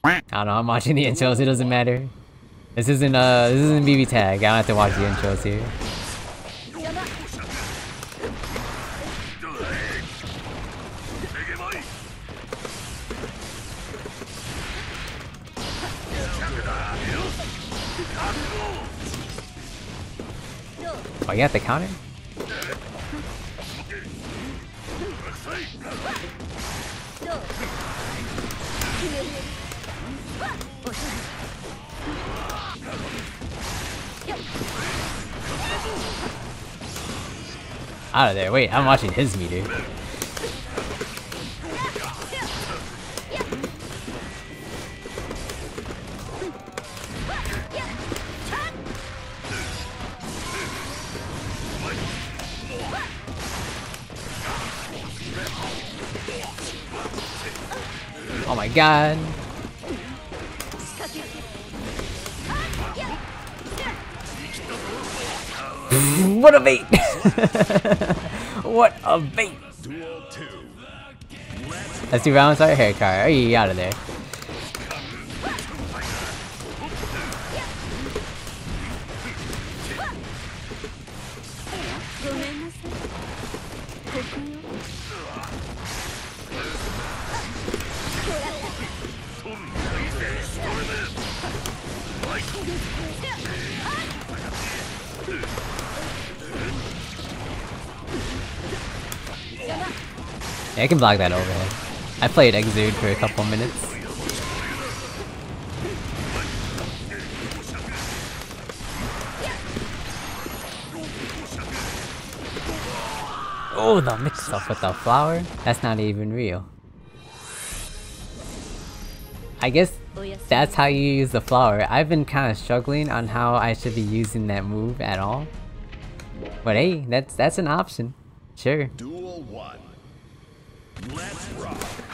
I don't know, I'm watching the intros, it doesn't matter. This isn't BB tag, I don't have to watch the intros here. Oh, you have to counter? Out of there. Wait, I'm watching his meter. Oh my god. What a bait! What a bait! Let's do round start hair card. Are you out of there? Yeah, I can block that overhead. I played Exude for a couple minutes. Oh, the mix up with the flower? That's not even real. I guess that's how you use the flower. I've been kind of struggling on how I should be using that move at all. But hey, that's an option. Sure. Duel 1. Let's rock.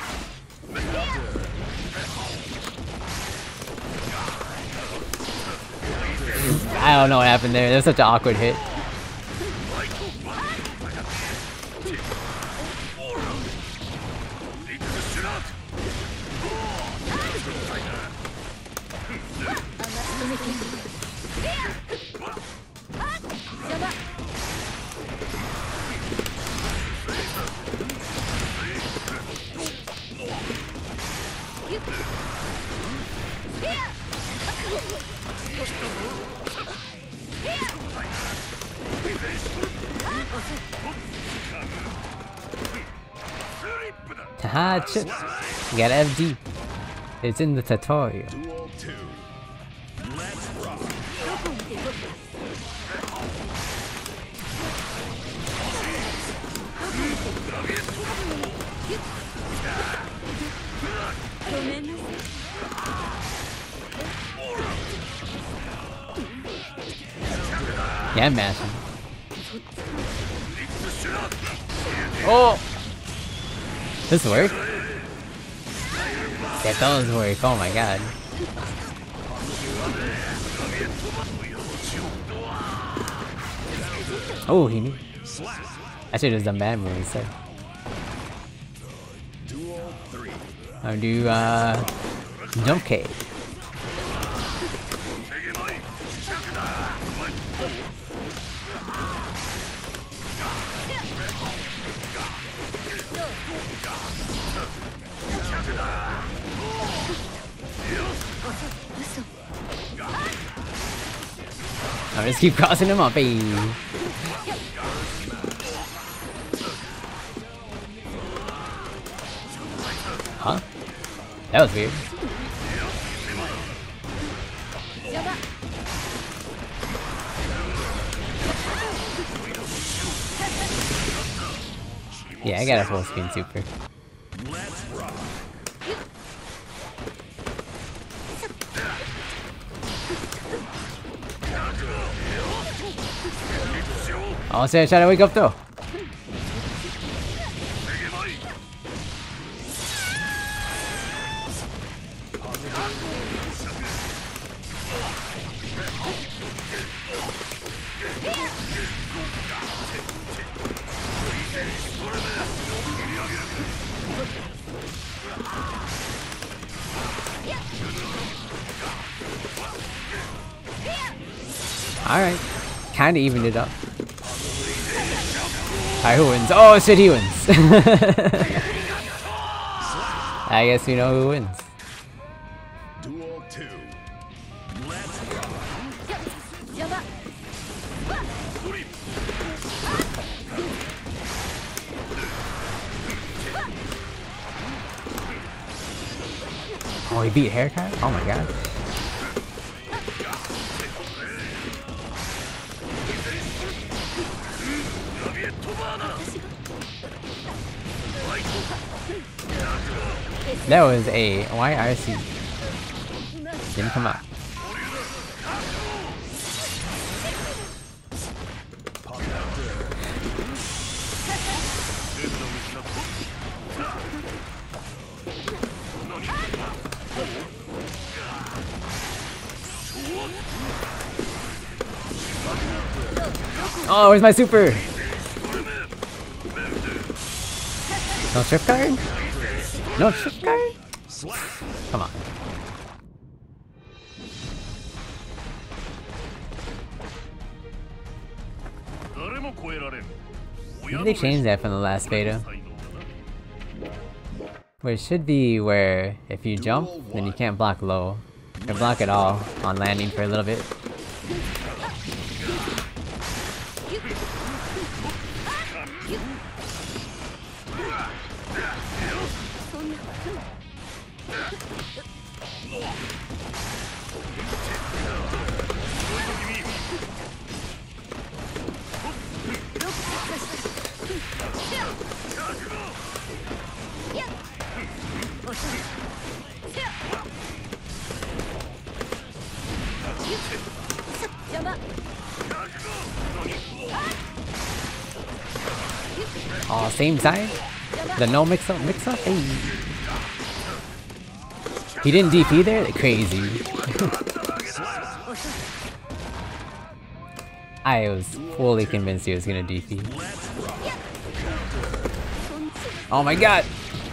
I don't know what happened there. That was such an awkward hit. Haha, chips. You got FD. It's in the tutorial. Duel 2. Let's rock. Yeah, I'm mashing. Oh! This work? That does work, oh my god. Oh, he knew. I should have done bad move instead. I'll do, jump kick. I'll just keep crossing him up, hey. Huh? That was weird. Yeah, I got a full screen super. Oh, say I try to wake up though. Alright. Kinda evened it up. Alright, who wins? Oh shit, he wins! I guess we know who wins. Duel 2. Let's rock. Oh, he beat Haircut? Oh my god. That was a YRC. Didn't come out. Oh, where's my super? No shift guard? No shift guard? Come on. Maybe they changed that from the last beta. Where it should be where if you jump, then you can't block low. Or block at all on landing for a little bit. Oh, same side? The no mix-up? Hey. He didn't DP there? Crazy. I was fully convinced he was gonna DP. Oh my god!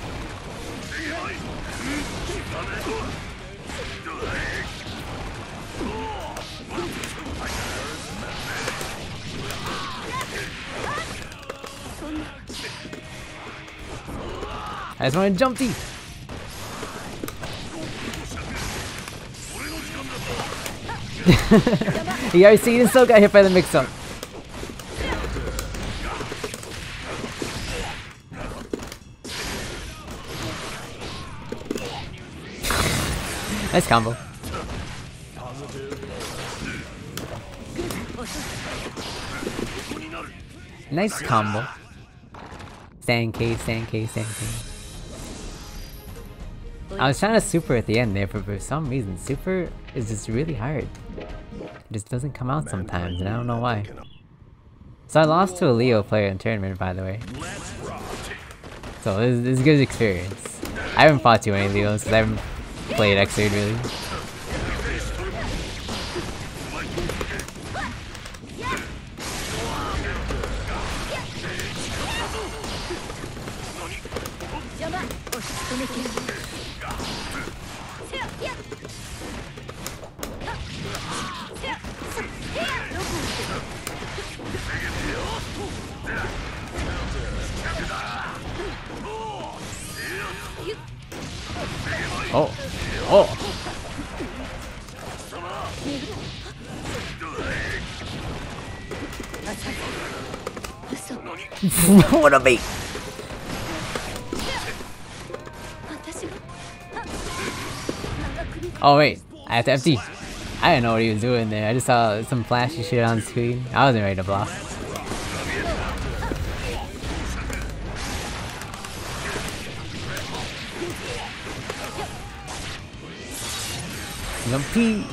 I just want to jump deep. You already see, he still got hit by the mix-up. Nice combo. Nice combo. Stand K, stand K, stand K. I was trying to super at the end there, but for some reason, super is just really hard. It just doesn't come out sometimes, and I don't know why. So I lost to a Leo player in tournament, by the way. So this is a good experience. I haven't fought too many Leos, because I haven't played Xrd really. Oh! Oh! What a bait! Oh wait, I have to FD. I didn't know what he was doing there. I just saw some flashy shit on screen. I wasn't ready to block. Jumpy.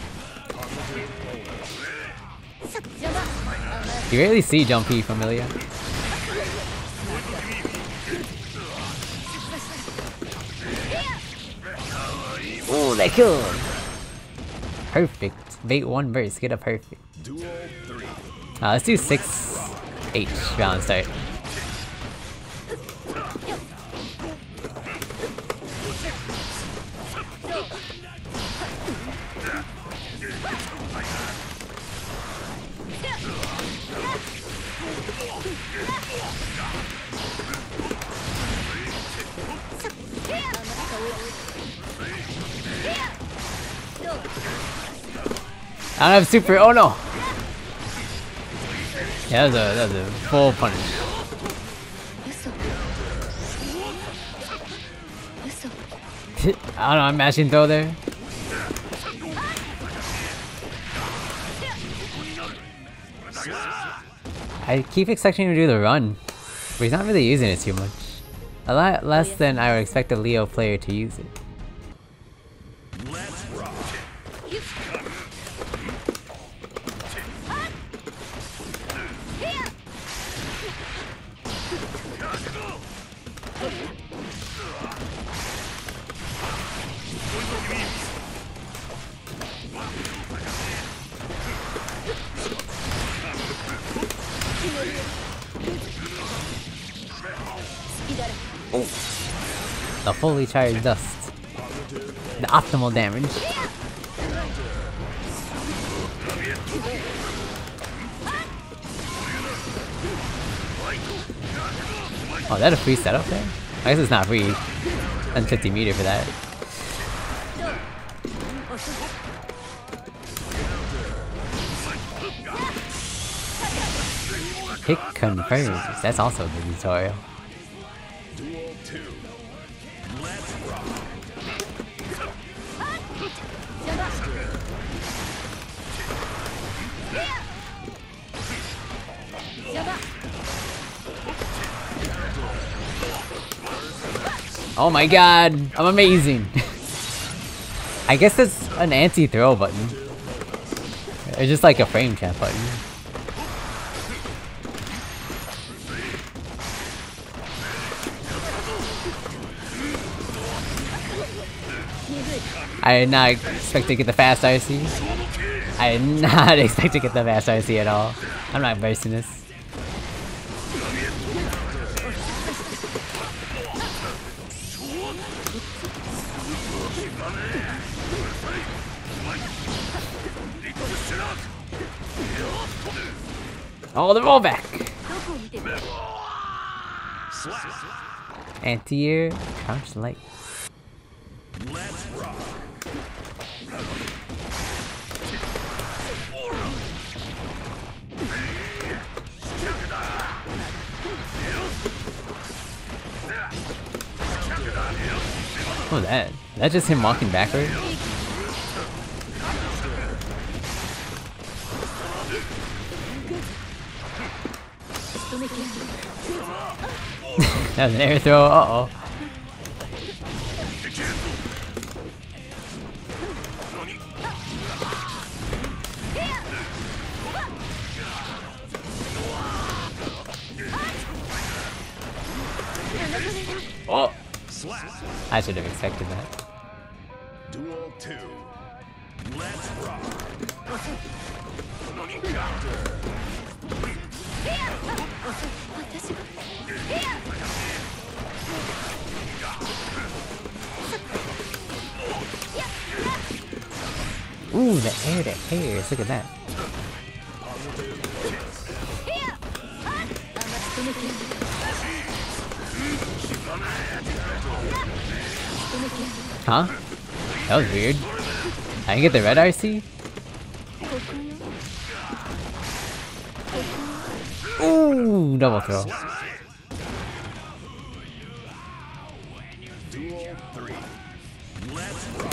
You rarely see Jumpy from Ilya. Oh, that killed! Perfect. Bait one burst, get a perfect. Let's do 6H round start. I don't have super. Oh no! Yeah, that was a full punish. I don't know, I'm mashing throw there. I keep expecting him to do the run, but he's not really using it too much. A lot less than I would expect a Leo player to use it. Let's rock. The fully charged dust. The optimal damage. Oh, is that a free setup there? I guess it's not free. 150 meter for that. Hit confirms. That's also the tutorial. Duel 2. Let's rock. Oh my god, I'm amazing. I guess it's an anti-throw button. It's just like a frame trap button. I did not expect to get the fast RC. I did not expect to get the fast RC at all. I'm not bursting this. Oh, the rollback! Anti-air, crouch light. Let's rock. What was that? That's just him walking backward? That was an air throw, uh-oh. Oh! I should have expected that. Duel 2. Let's rock. Ooh, the air to hairs, look at that. Huh? That was weird. I didn't get the red RC? Ooh, double throw. Duel 3. Let's rock.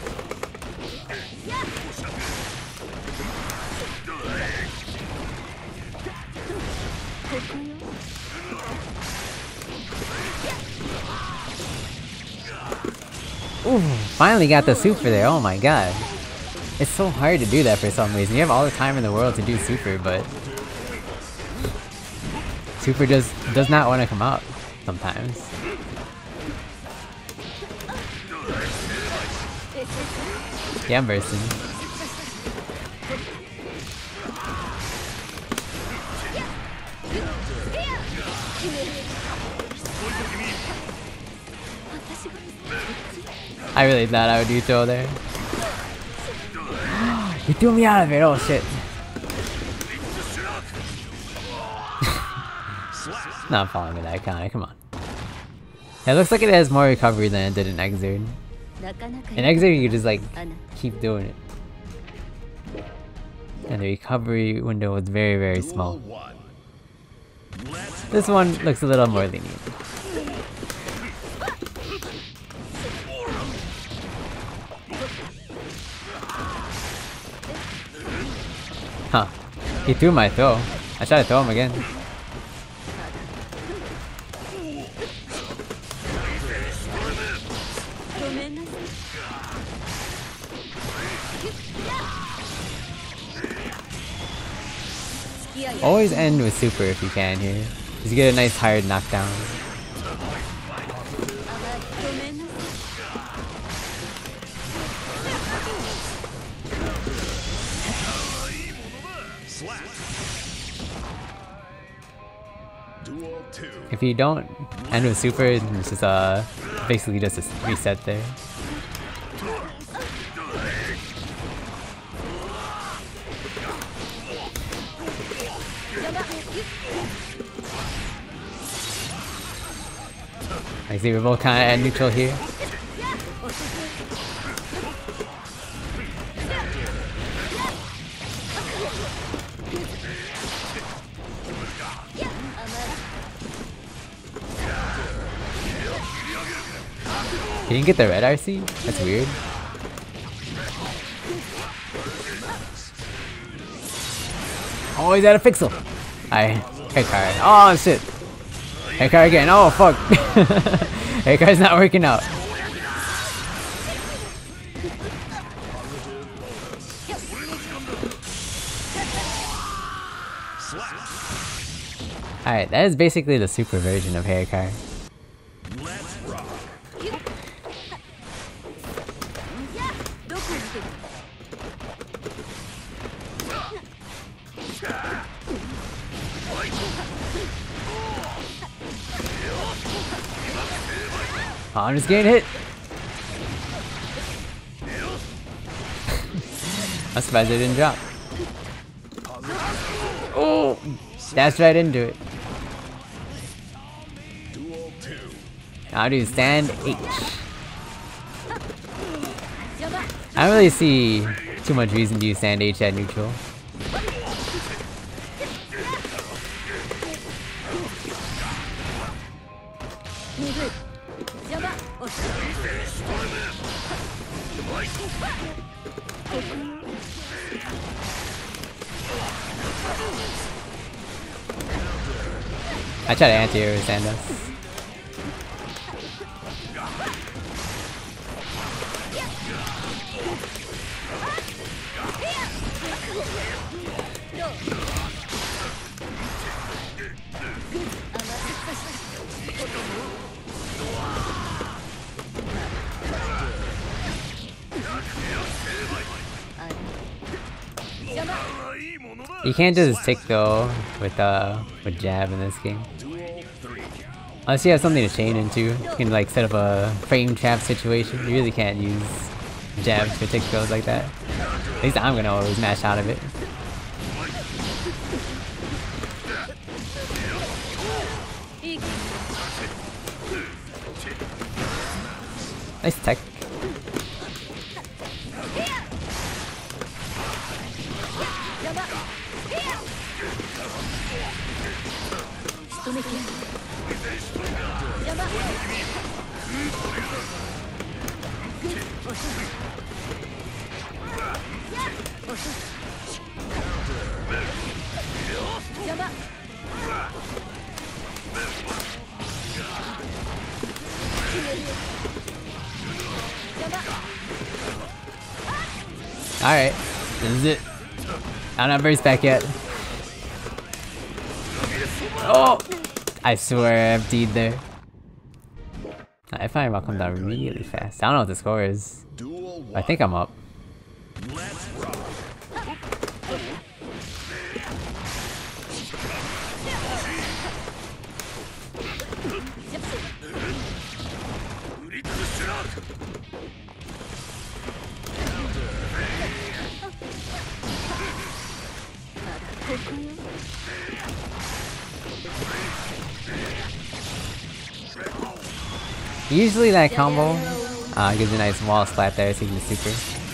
Ooh, finally got the super there, oh my god. It's so hard to do that for some reason. You have all the time in the world to do super, but super just does not want to come out sometimes. Yeah, I'm bursting. I really thought I would do throw there. You threw me out of it, oh shit. Not following with that iconic, come on. It looks like it has more recovery than it did in Exerd. In Exit you just like keep doing it. And the recovery window was very small. This one looks a little more lenient. Huh. He threw my throw. I tried to throw him again. Always end with super if you can here. Just get a nice hard knockdown. If you don't end with super, it's just basically just a reset there. I see we're both kind of at neutral here. He didn't get the red RC? That's weird. Oh, he's out of pixel! Alright, Hekar. Oh shit! Hekar again, oh fuck! Hekar's not working out. Alright, that is basically the super version of Hekar. Oh, I'm just getting hit. I'm surprised I didn't drop. Oh, that's right into it. How do you stand H? I don't really see too much reason to use stand H at neutral. I try to anti-air stand us. You can't just tick though with jab in this game. Unless you have something to chain into, you can like set up a frame trap situation. You really can't use jabs for tick throws like that. At least I'm gonna always mash out of it. Nice tech. Alright, this is it. I'm not burst back yet. Oh! I swear I FD'd there. I find I'll come down really fast. I don't know what the score is. I think I'm up. Usually that combo, Gives a nice wall slap there, taking the super.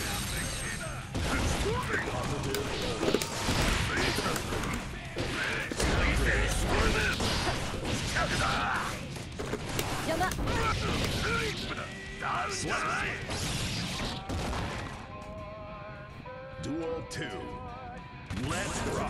Duel 2. Let's rock.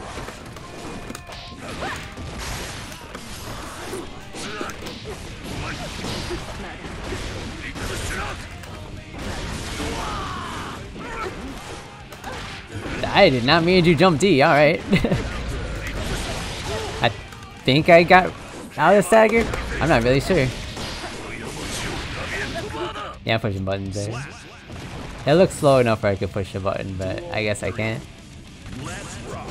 I did not mean to jump D, alright. I think I got out of the stagger? I'm not really sure. Yeah, I'm pushing buttons there. It looks slow enough where I could push a button, but I guess I can't. Let's rock.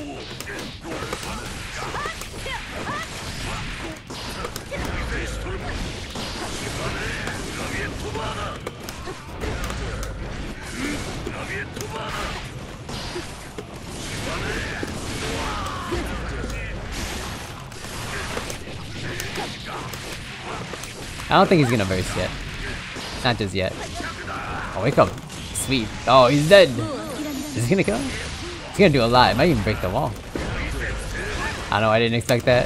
I don't think he's gonna burst yet. Not just yet. Oh, wake up. Sweet. Oh, he's dead. Is he gonna kill him? He's gonna do a lot. It might even break the wall. I don't know, I didn't expect that.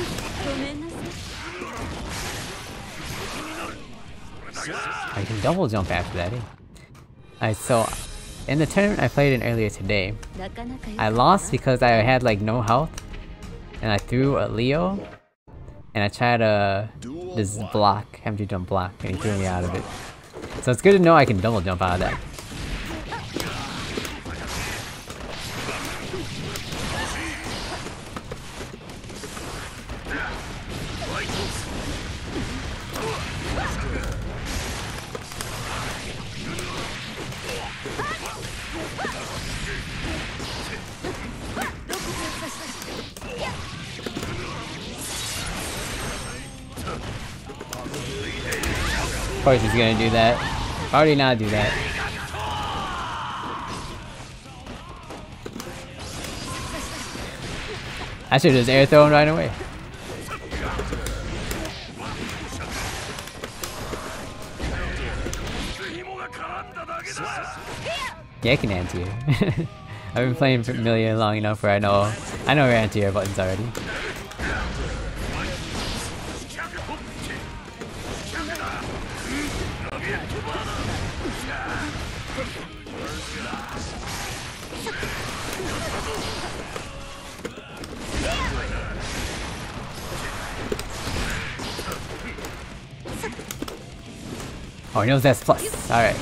I can double jump after that, eh? Alright, so in the tournament I played in earlier today, I lost because I had like no health, and I threw a Leo, and I tried this block, empty jump block, and he threw me out of it. So it's good to know I can double jump out of that. Of course he's gonna do that. Why would he not do that? I should just air throw him right away. Yeah, I can anti-air. I've been playing Familiar long enough where I know your anti-air buttons already. Oh, he knows that's plus. Alright.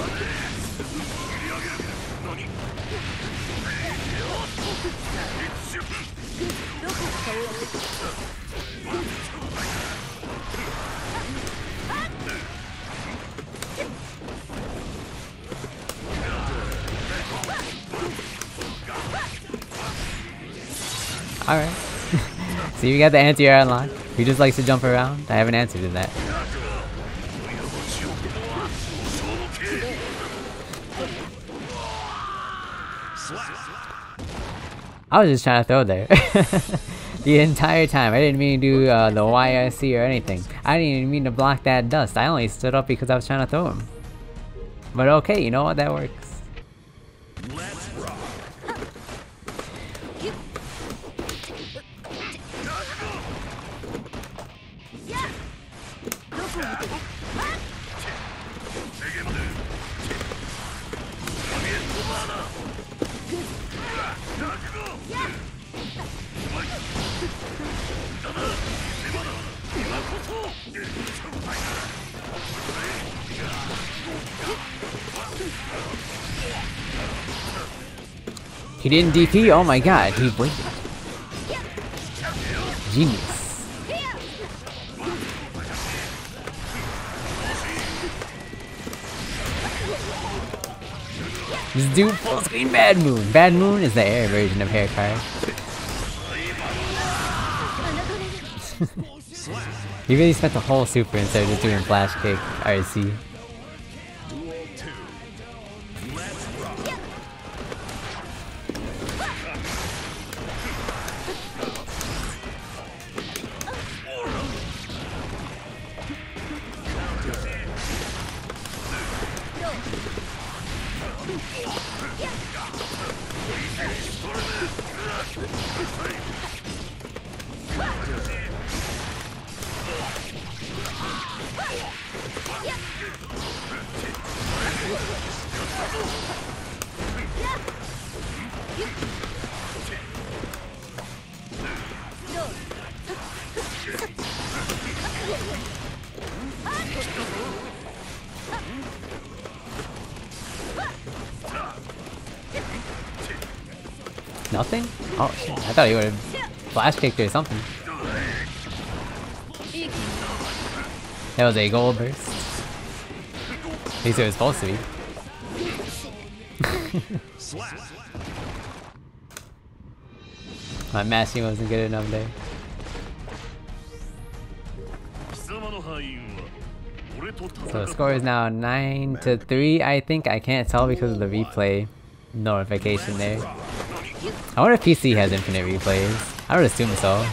Alright. So you got the anti-air unlocked. He just likes to jump around. I haven't answered to that. I was just trying to throw there. The entire time. I didn't mean to do the YIC or anything. I didn't even mean to block that dust. I only stood up because I was trying to throw him. But okay, you know what? That works. Let's rock. He didn't DP? Oh my god, he waited. Genius. Just do full screen Bad Moon. Bad Moon is the air version of Hair Card. He really spent the whole super instead of just doing Flash Kick RC. Nothing? Oh shit, I thought he would have flash kicked or something. That was a gold burst. At least it was supposed to be. My mashing wasn't good enough there. So the score is now 9-3, I think. I can't tell because of the replay notification there. I wonder if PC has infinite replays. I would assume so.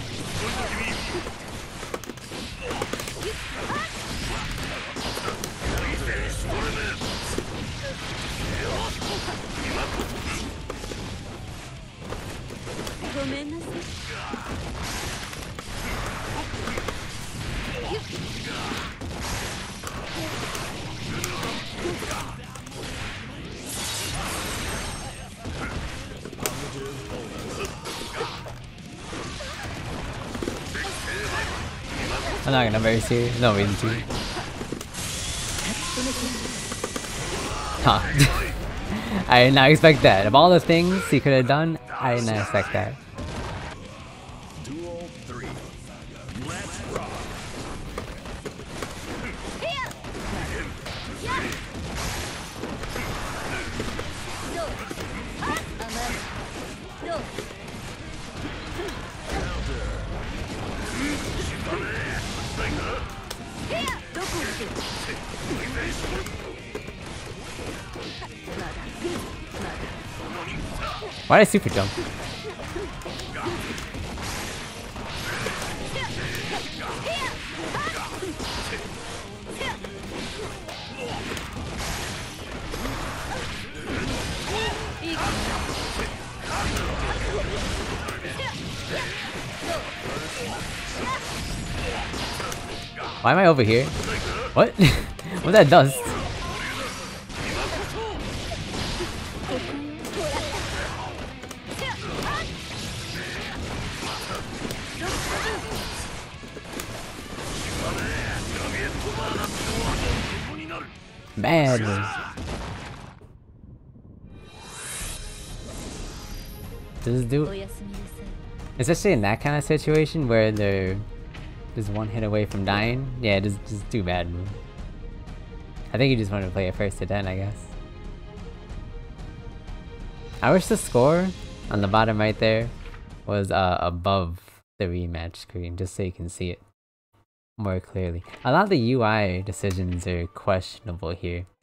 I'm not gonna very serious. No reason to. Huh. I did not expect that. Of all the things he could have done, I did not expect that. Duel 3. Let's rock. Why did I super jump? Why am I over here? What? What's that dust? Bad. Does do it? Especially in that kind of situation where they're just one hit away from dying. Yeah, just do bad move. I think you just wanted to play it first to 10, I guess. I wish the score on the bottom right there was above the rematch screen, just so you can see it more clearly. A lot of the UI decisions are questionable here.